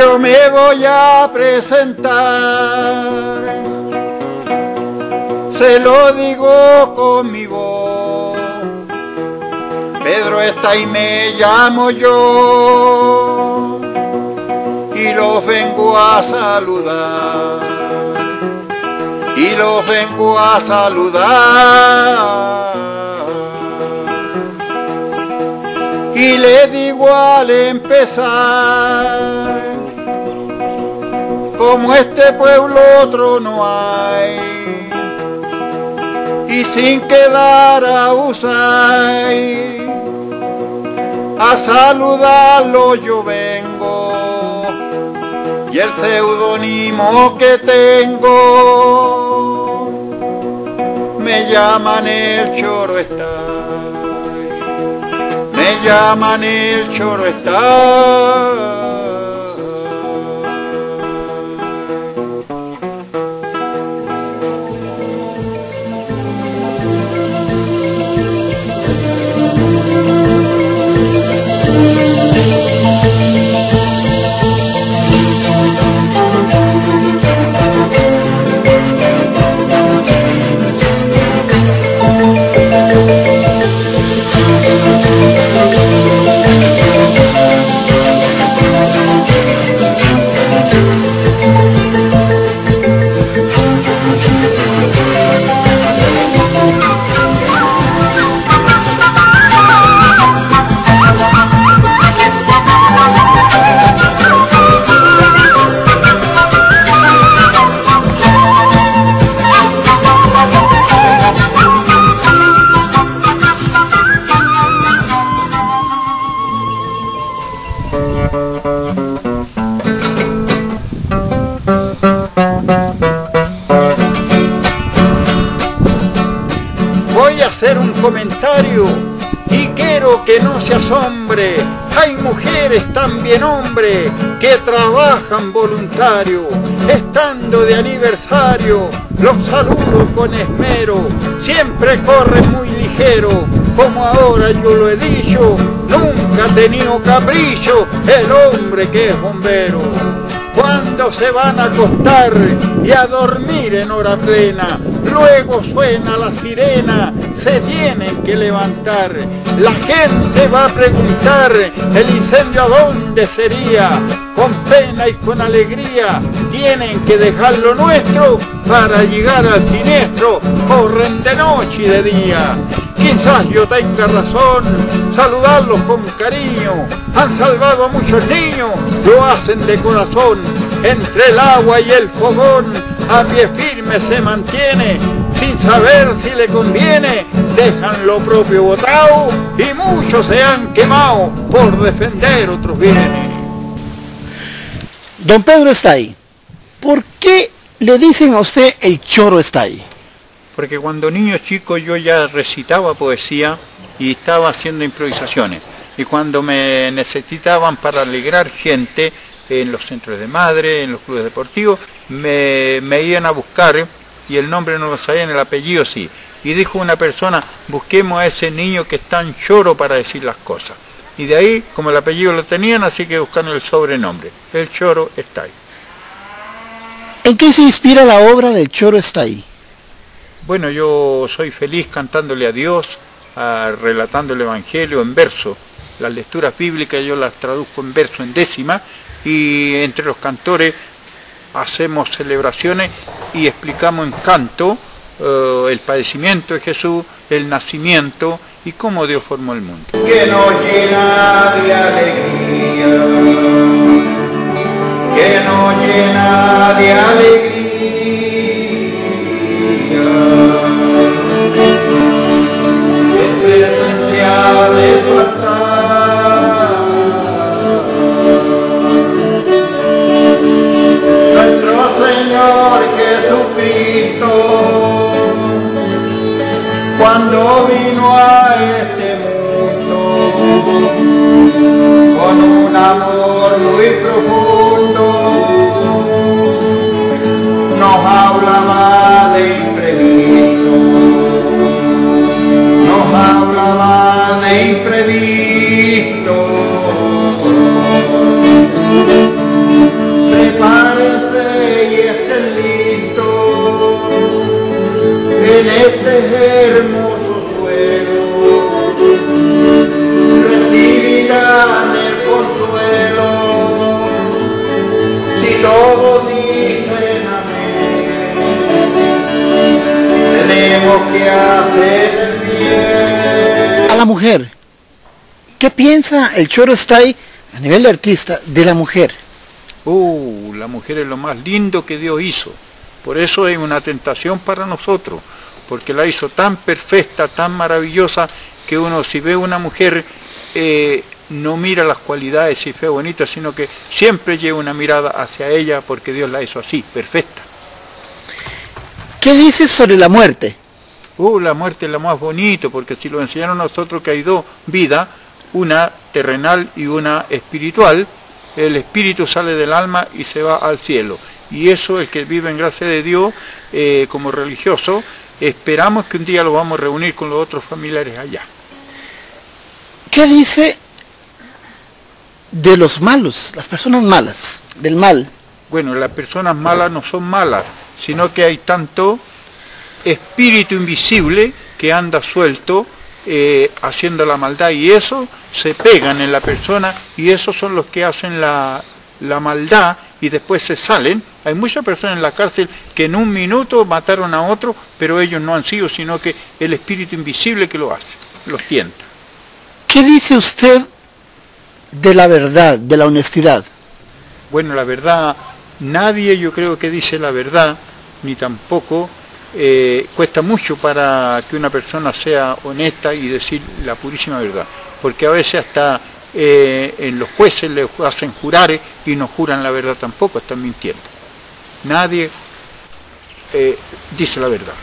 yo me voy a presentar, se lo digo con mi voz. Pedro está y me llamo yo, y los vengo a saludar, y los vengo a saludar. Y le digo al empezar, como este pueblo otro no hay, y sin quedar a usar, a saludarlo yo vengo, y el seudónimo que tengo, me llaman el Choro Estay, me llaman el Choro Estay. Comentario y quiero que no se asombre, hay mujeres también hombres que trabajan voluntario, estando de aniversario, los saludo con esmero, siempre corren muy ligero, como ahora yo lo he dicho, nunca ha tenido capricho el hombre que es bombero. Cuando se van a acostar y a dormir en hora plena, luego suena la sirena, se tienen que levantar. La gente va a preguntar, ¿el incendio a dónde sería? Con pena y con alegría, tienen que dejar lo nuestro para llegar al siniestro, corren de noche y de día. Quizás yo tenga razón, saludarlos con cariño, han salvado a muchos niños, lo hacen de corazón, entre el agua y el fogón, a pie firme se mantiene, sin saber si le conviene, dejan lo propio botado y muchos se han quemado por defender otros bienes. Don Pedro Estay, ¿por qué le dicen a usted el Choro Estay? Porque cuando niño chico yo ya recitaba poesía y estaba haciendo improvisaciones. Y cuando me necesitaban para alegrar gente en los centros de madre, en los clubes deportivos, me iban a buscar y el nombre no lo sabían, el apellido sí. Y dijo una persona, busquemos a ese niño que es tan choro para decir las cosas. Y de ahí, como el apellido lo tenían, así que buscaron el sobrenombre, el Choro Estay. ¿En qué se inspira la obra del Choro Estay? Bueno, yo soy feliz cantándole a Dios, relatando el Evangelio en verso. Las lecturas bíblicas yo las traduzco en verso, en décima, y entre los cantores hacemos celebraciones y explicamos en canto el padecimiento de Jesús, el nacimiento y cómo Dios formó el mundo. Que nos llena de alegría, que nos llena de alegría. De su altar, nuestro Señor Jesucristo, cuando vino a este mundo, con un amor muy profundo, nos hablaba de imprevisto. la mujer. ¿Qué piensa el Choro Stay a nivel de artista de la mujer? La mujer es lo más lindo que Dios hizo. Por eso es una tentación para nosotros, porque la hizo tan perfecta, tan maravillosa, que uno si ve una mujer no mira las cualidades si fue bonita, sino que siempre lleva una mirada hacia ella porque Dios la hizo así, perfecta. ¿Qué dices sobre la muerte? La muerte es lo más bonito, porque si lo enseñaron a nosotros que hay dos vidas, una terrenal y una espiritual, el espíritu sale del alma y se va al cielo. Y eso, el que vive en gracia de Dios, como religioso, esperamos que un día lo vamos a reunir con los otros familiares allá. ¿Qué dice de los malos, las personas malas, del mal? Bueno, las personas malas no son malas, sino que hay tanto espíritu invisible que anda suelto haciendo la maldad, y eso se pegan en la persona, y esos son los que hacen la maldad y después se salen. Hay muchas personas en la cárcel que en un minuto mataron a otro, pero ellos no han sido, sino que el espíritu invisible que lo hace, los tienta. ¿Qué dice usted de la verdad, de la honestidad? Bueno, la verdad, nadie yo creo que dice la verdad, ni tampoco cuesta mucho para que una persona sea honesta y decir la purísima verdad, porque a veces hasta en los jueces les hacen jurar y no juran la verdad tampoco, están mintiendo. Nadie dice la verdad.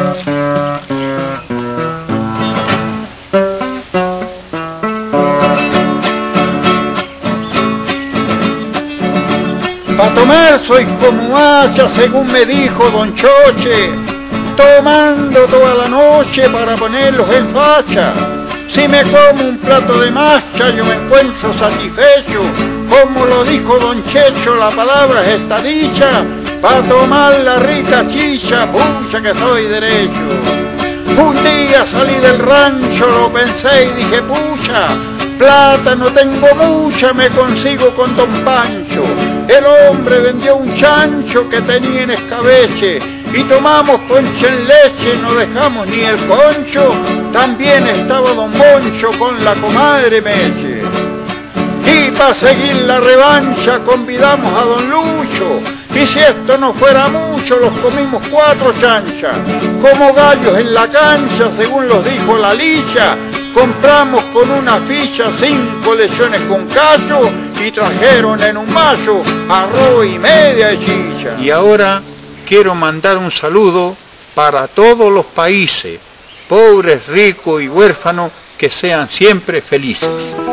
Para tomar soy como hacha, según me dijo don Choche, tomando toda la noche para ponerlos en facha. Si me como un plato de macha, yo me encuentro satisfecho, como lo dijo don Checho, la palabra es esta dicha, para tomar la rica chicha, pucha que soy derecho. Un día salí del rancho, lo pensé y dije, pucha, plata no tengo mucha, me consigo con don Pancho. El hombre vendió un chancho que tenía en escabeche, y tomamos ponche en leche, no dejamos ni el concho. También estaba don Moncho con la comadre Meche. Y para seguir la revancha convidamos a don Lucho, y si esto no fuera mucho, los comimos 4 chanchas, como gallos en la cancha, según los dijo la licha. Compramos con una ficha 5 lechones con callo, y trajeron en un mayo arroz y media de chicha. Y ahora quiero mandar un saludo para todos los países, pobres, ricos y huérfanos, que sean siempre felices.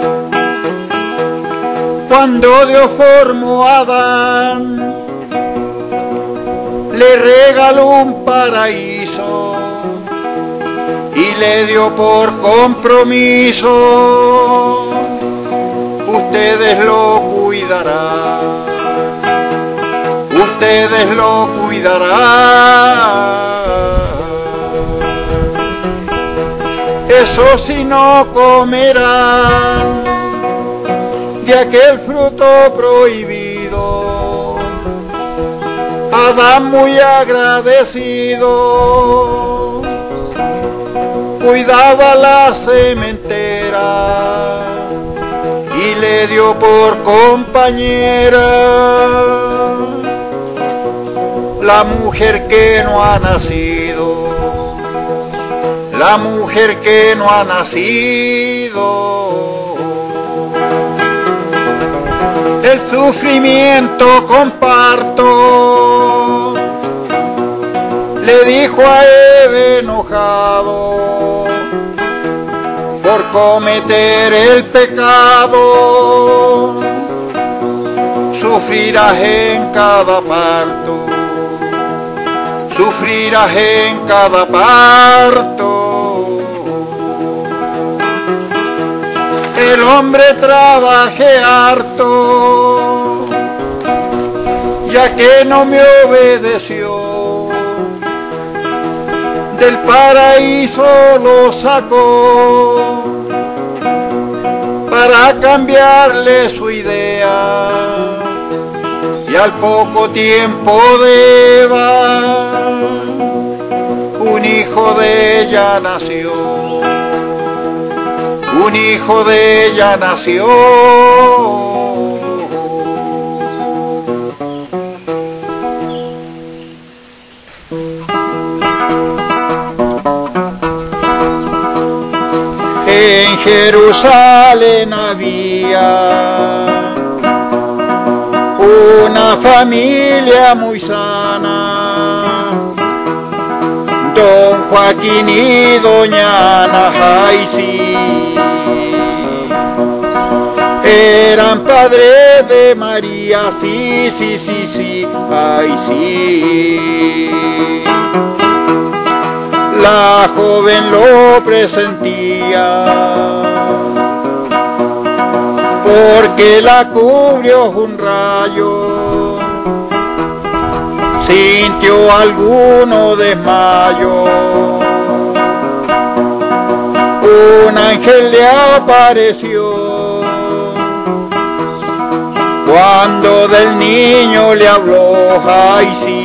Cuando Dios formó a Adán, le regaló un paraíso y le dio por compromiso, ustedes lo cuidarán, ustedes lo cuidarán. Eso sí, no comerán de aquel fruto prohibido. Adán, muy agradecido, cuidaba la sementera y le dio por compañera la mujer que no ha nacido, la mujer que no ha nacido. El sufrimiento comparto, le dijo a Eva enojado, por cometer el pecado, sufrirás en cada parto, sufrirás en cada parto. El hombre trabaje harto, ya que no me obedeció, del paraíso lo sacó, para cambiarle su idea, y al poco tiempo de Eva, un hijo de ella nació. un hijo de ella nació. En Jerusalén había una familia muy sana, don Joaquín y doña Ana, ay sí, eran padres de María, sí, sí, sí, sí, ay sí. La joven lo presentía, porque la cubrió un rayo, sintió alguno desmayo, un ángel le apareció, cuando del niño le habló, ay sí.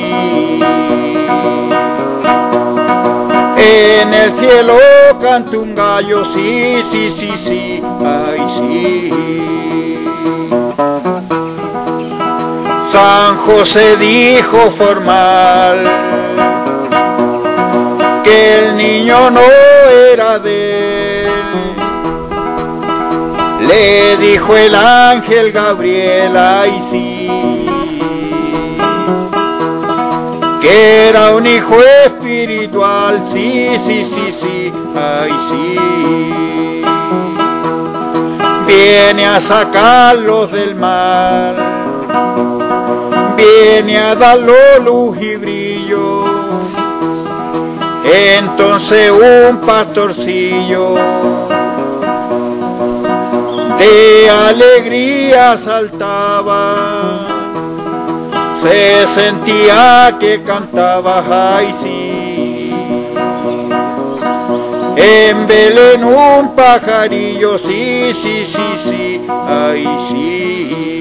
En el cielo canta un gallo, sí, sí, sí, sí, ay sí. San José dijo formal que el niño no era de él. Le dijo el ángel Gabriel, ay sí, que era un hijo espiritual, sí, sí, sí, sí, ay sí. Viene a sacarlos del mal, viene a darlo luz y brillo. Entonces un pastorcillo de alegría saltaba, se sentía que cantaba, ay sí. En Belén un pajarillo, sí, sí, sí, sí, ay sí.